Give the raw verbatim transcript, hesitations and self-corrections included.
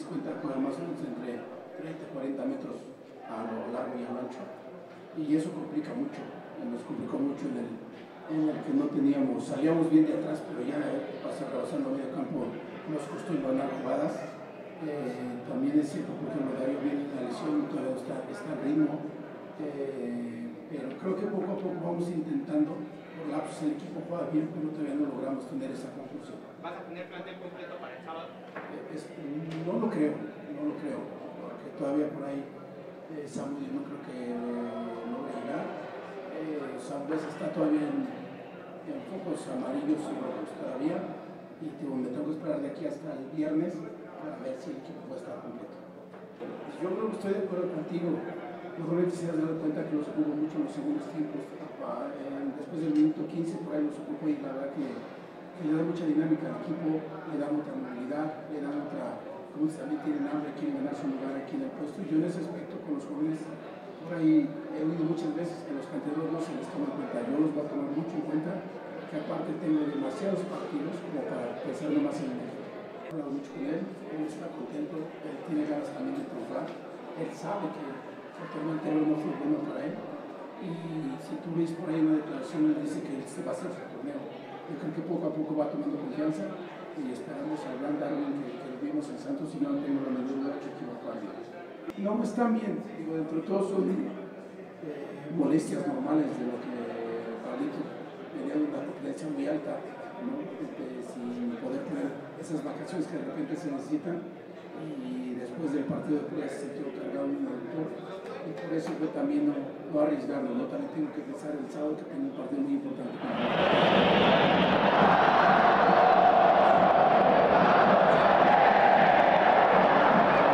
das cuenta, juega más o menos entre treinta y cuarenta metros a lo largo y a lo ancho. Y eso complica mucho, nos complicó mucho en el, en el que no teníamos, salíamos bien de atrás, pero ya eh, pasar rebasando medio campo nos costó ganar jugadas. Eh, también es cierto, por ejemplo, Darío viene de la lesión, todavía está, está al ritmo, eh, pero creo que poco a poco vamos intentando, por lapsos el equipo juega bien, pero todavía no logramos tener esa conclusión. ¿Vas a tener plantel completo para el sábado? Eh, es, no lo creo, no lo creo, porque todavía por ahí eh, Samuel no creo que eh, logre llegar. Eh, Samuel está todavía en, en focos amarillos y rojos todavía, y digo, me tengo que esperar de aquí hasta el viernes para ver si el equipo puede estar completo. Pues yo creo que estoy de acuerdo contigo. Probablemente se has dado cuenta que los ocupo mucho en los segundos tiempos. Después del minuto quince por ahí los ocupo y la verdad que, que le da mucha dinámica al equipo, le da otra movilidad, le da otra, como también tienen hambre, quieren ganar su lugar aquí en el puesto. Yo en ese aspecto con los jóvenes, por ahí he oído muchas veces que los canteranos no se les toma en cuenta. Yo los voy a tomar mucho en cuenta, que aparte tengo demasiados partidos como para pensar más en ellos. He hablado mucho con él, él está contento, él tiene ganas también de triunfar, él sabe que el torneo anterior no fue bueno para él, y si tú ves por ahí una declaración, él dice que este va a ser su torneo. Yo creo que poco a poco va tomando confianza y esperamos al gran Darwin que, que lo vimos en Santos y no tengo la menor duda que equivocarme. No, están bien, digo, dentro de todo son eh, molestias normales de lo que Pablito venía de una competencia muy alta, ¿no? De, sin poder tener esas vacaciones que de repente se necesitan, y después del partido de Puebla se sintió cargado en el autor, y por eso yo también no, no arriesgarlo, ¿no? También tengo que pensar el sábado que tengo un partido muy importante.